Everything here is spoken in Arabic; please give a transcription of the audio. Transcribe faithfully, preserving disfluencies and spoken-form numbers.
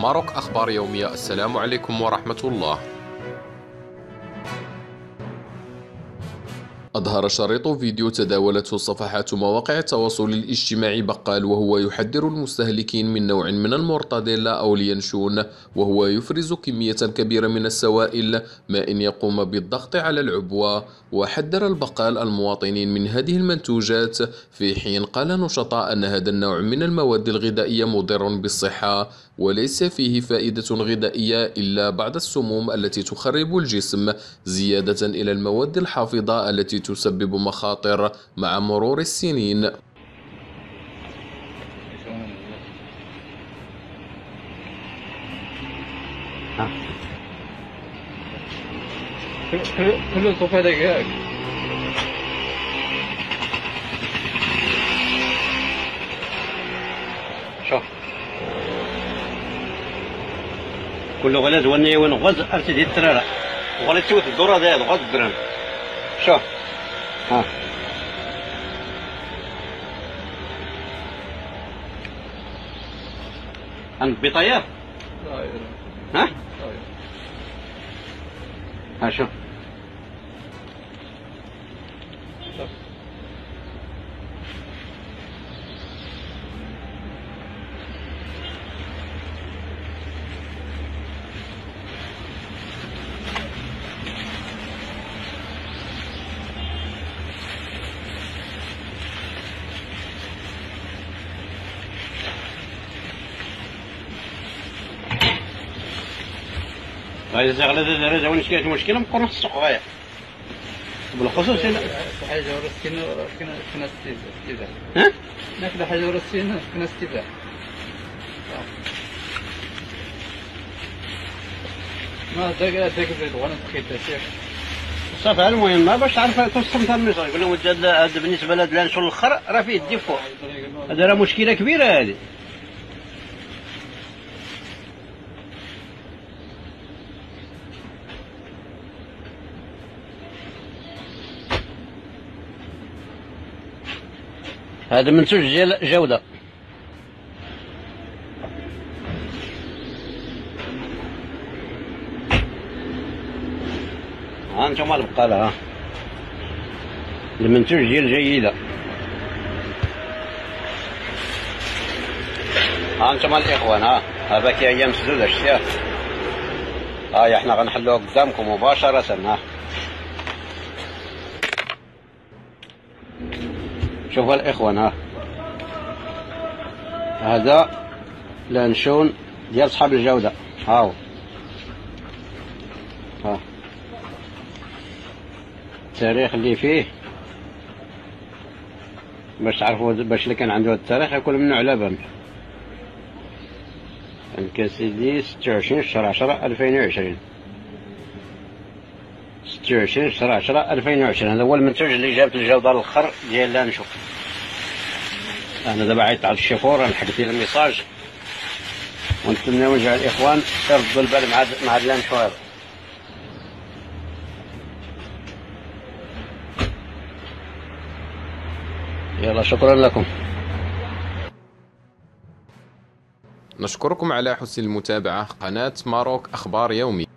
ماروك أخبار يومية. السلام عليكم ورحمة الله. أظهر شريط فيديو تداولته صفحات مواقع التواصل الاجتماعي بقال وهو يحذر المستهلكين من نوع من المورتاديلا أو اليانشون، وهو يفرز كمية كبيرة من السوائل ما إن يقوم بالضغط على العبوة. وحذر البقال المواطنين من هذه المنتوجات، في حين قال نشطاء أن هذا النوع من المواد الغذائية مضر بالصحة وليس فيه فائدة غذائية إلا بعض السموم التي تخرب الجسم، زيادة إلى المواد الحافظة التي تسبب مخاطر مع مرور السنين. كله صوفا دقائق شوف كله غلاز وني ونغز ارتدي الترارة وغلت توت الدورة ذا غز الدرهم. شوف ها عند بطيار ها ها شوف غاية زغلة درجة ونش كانت مشكلة مقرن السوق غاية بالخصوص هنا حاجة ورسينا كنا كنا استيفاء ها ناكل حاجة ورسينا كنا استيفاء ما داك داك بيض وانا تخيل تسير صافي. المهم ما باش تعرف توصل تاع المصري يقول لهم هذا بالنسبة لهاد لانشون الاخر راه فيه الديفو، هذا راه مشكلة كبيرة هذه. هذا منتوج ديال جودة. ها انتم البقالة ها المنتوج ديال جيدة. ها انتم الاخوان ها هذا كي هي مسدودة شتيها ها احنا غنحلوها قدامكم مباشرة ها. شوفوا الاخوان ها هذا لانشون ديال صحاب الجودة هاو ها التاريخ اللي فيه باش تعرفوا باش اللي كان عنده التاريخ يكون منه على بال. الكاسيدي ستة وعشرين شهر عشرة ألفين وعشرين ستة وعشرين شهر عشرة ألفين وعشرين. هذا هو المنتوج اللي جابت الجودة الاخر ديال لانشو. انا دابا عيطت على الشيفور لحقت لي الميساج ونتمنى وجع الاخوان يردوا البال مع مع هاد لانشو هذا. يلا شكرا لكم. نشكركم على حسن المتابعة. قناة ماروك أخبار يومي.